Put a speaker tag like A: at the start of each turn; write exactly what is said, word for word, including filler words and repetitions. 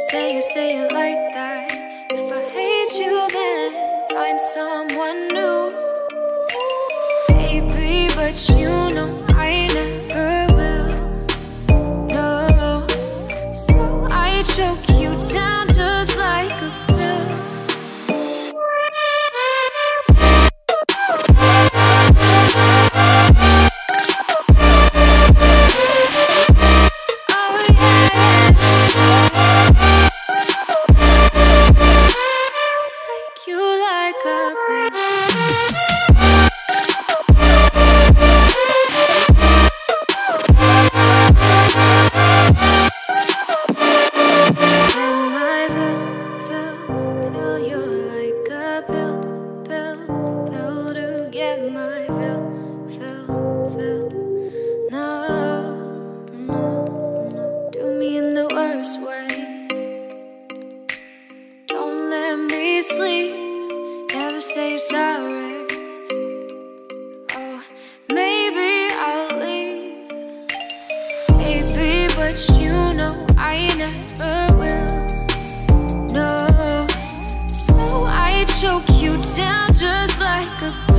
A: say you say it like that. If I hate you, then find someone new. Baby, but you know I never will. No, so I choke you down just like a pill. Sleep, never say you're sorry. Oh, maybe I'll leave, baby, but you know I never will. No, so I choke you down just like a